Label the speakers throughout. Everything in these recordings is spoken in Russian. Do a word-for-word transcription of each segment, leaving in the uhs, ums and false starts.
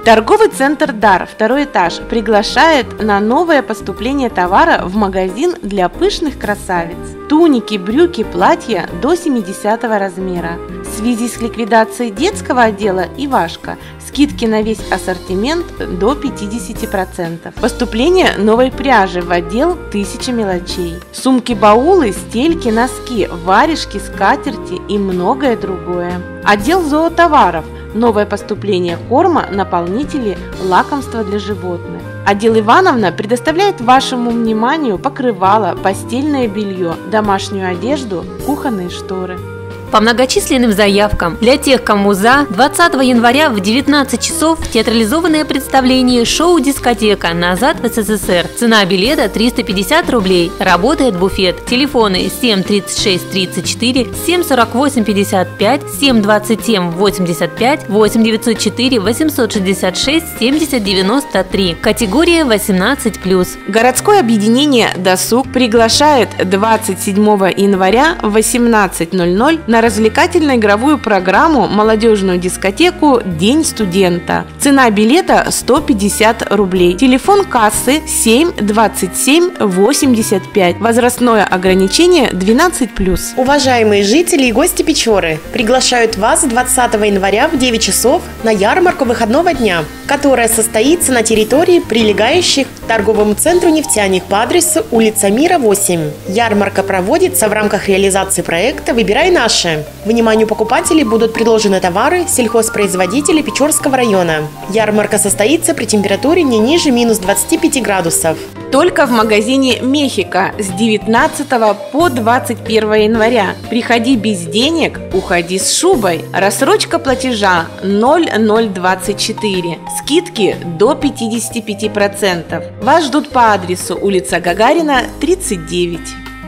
Speaker 1: Торговый центр «Дар», второй этаж, приглашает на новое поступление товара в магазин для пышных красавиц. Туники, брюки, платья до семидесятого размера. В связи с ликвидацией детского отдела «Ивашка» скидки на весь ассортимент до пятидесяти процентов. Поступление новой пряжи в отдел «Тысяча мелочей». Сумки-баулы, стельки, носки, варежки, скатерти и многое другое. Отдел зоотоваров. Новое поступление корма, наполнители, лакомства для животных. Отдел Ивановна предоставляет вашему вниманию покрывало, постельное белье, домашнюю одежду, кухонные шторы.
Speaker 2: По многочисленным заявкам для тех, кому за, двадцатого января в девятнадцать часов театрализованное представление «Шоу-дискотека. Назад в СССР». Цена билета триста пятьдесят рублей. Работает буфет. Телефоны семь тридцать шесть тридцать четыре, семь сорок восемь пятьдесят пять, семь двадцать семь восемьдесят пять, восемь девятьсот четыре восемьсот шестьдесят шесть семьдесят девяносто три. Категория восемнадцать плюс.
Speaker 1: Городское объединение «Досуг» приглашает двадцать седьмого января в восемнадцать ноль ноль на развлекательно-игровую программу молодежную дискотеку «День студента». Цена билета сто пятьдесят рублей. Телефон кассы семь двадцать семь восемьдесят пять. Возрастное ограничение двенадцать плюс.
Speaker 3: Уважаемые жители и гости Печоры, приглашают вас двадцатого января в девять часов на ярмарку выходного дня, которая состоится на территории, прилегающих к торговому центру «Нефтяник» по адресу улица Мира, восемь. Ярмарка проводится в рамках реализации проекта «Выбирай наше». Вниманию покупателей будут предложены товары сельхозпроизводителей Печорского района. Ярмарка состоится при температуре не ниже минус двадцати пяти градусов.
Speaker 1: Только в магазине «Мехико» с девятнадцатого по двадцать первого января. Приходи без денег, уходи с шубой. Рассрочка платежа ноль ноль двадцать четыре. Скидки до пятидесяти пяти процентов. Вас ждут по адресу улица Гагарина, тридцать девять.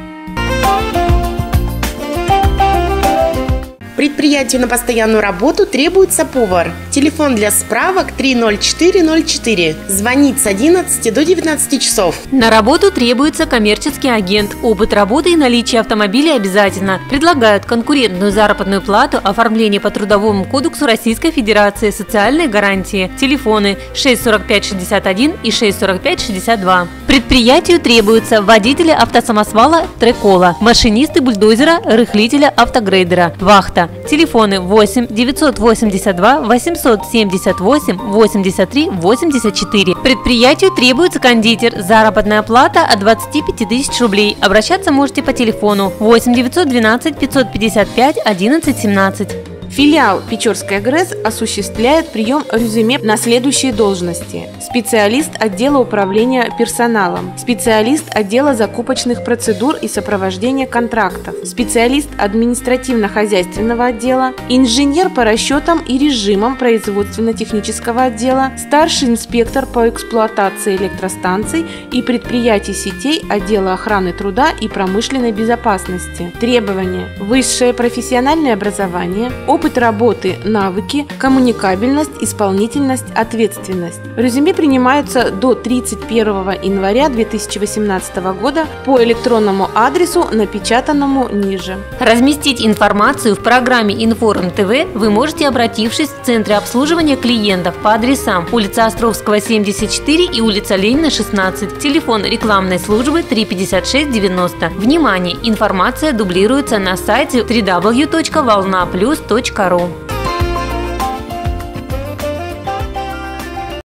Speaker 3: Предприятию на постоянную работу требуется повар. Телефон для справок три ноль четыре ноль четыре. Звонить с одиннадцати до девятнадцати часов.
Speaker 2: На работу требуется коммерческий агент. Опыт работы и наличие автомобиля обязательно. Предлагают конкурентную заработную плату, оформление по Трудовому кодексу Российской Федерации, социальные гарантии. Телефоны шесть сорок пять шестьдесят один и шесть сорок пять шестьдесят два. Предприятию требуются водители автосамосвала «Трекола», машинисты бульдозера, рыхлителя автогрейдера, вахта. Телефоны восемь девятьсот восемьдесят два восемьсот семьдесят восемь восемьдесят три восемьдесят четыре. Предприятию требуется кондитер. Заработная плата от двадцати пяти тысяч рублей. Обращаться можете по телефону восемь девятьсот двенадцать пятьсот пятьдесят пять одиннадцать семнадцать.
Speaker 1: Филиал Печорской ГРЭС осуществляет прием резюме на следующие должности: специалист отдела управления персоналом, специалист отдела закупочных процедур и сопровождения контрактов, специалист административно-хозяйственного отдела, инженер по расчетам и режимам производственно-технического отдела, старший инспектор по эксплуатации электростанций и предприятий сетей отдела охраны труда и промышленной безопасности. Требования: высшее профессиональное образование, опыт работы, навыки, коммуникабельность, исполнительность, ответственность. Резюме принимаются до тридцать первого января две тысячи восемнадцатого года по электронному адресу, напечатанному ниже.
Speaker 2: Разместить информацию в программе Информ ТВ вы можете, обратившись в Центре обслуживания клиентов по адресам улица Островского, семьдесят четыре и улица Ленина, шестнадцать. Телефон рекламной службы три пятьдесят шесть девяносто. Внимание! Информация дублируется на сайте дабл ю дабл ю дабл ю точка волна плюс точка ру.